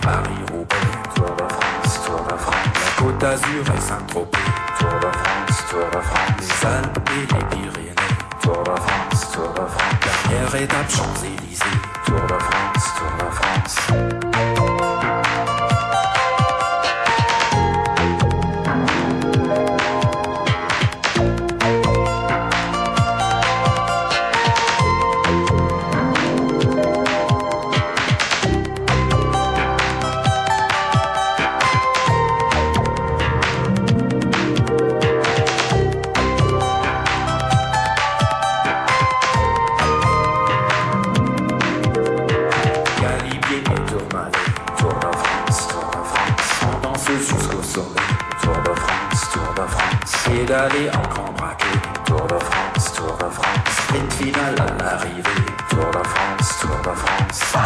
Paris-Roubaix, Tour de France, Tour de France. La Côte d'Azur et Saint-Tropez, Tour de France, Tour de France. Les Alpes et les Pyrénées, Tour de France, Tour de France. Dernière étape Champs-Élysées, Tour de France, Tour de France. Pédaler en grand braquet, Tour de France, Tour de France. Sprint finale à l'arrivée, Tour de France, Tour de France.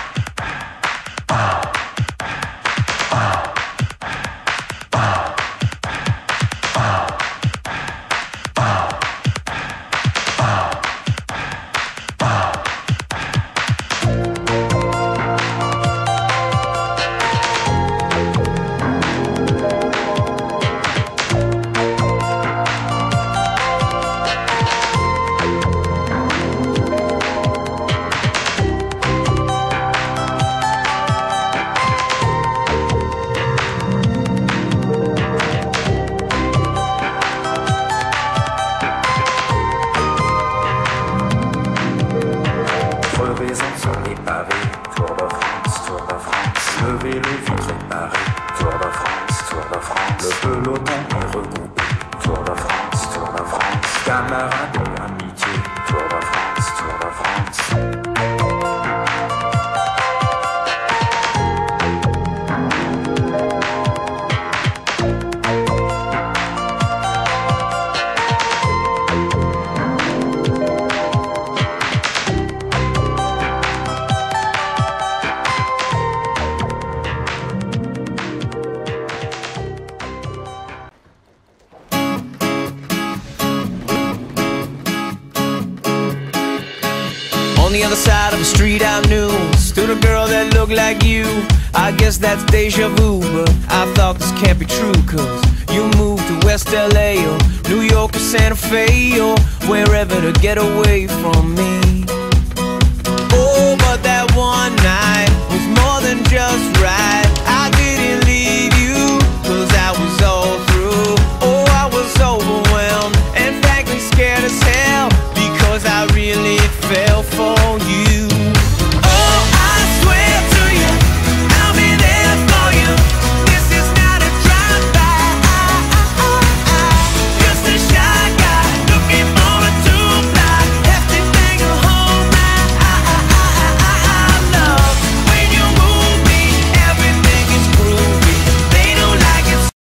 On the other side of the street I knew stood a girl that looked like you. I guess that's deja vu, but I thought this can't be true. Cause you moved to West LA or New York or Santa Fe or wherever to get away from me. Oh, but that one night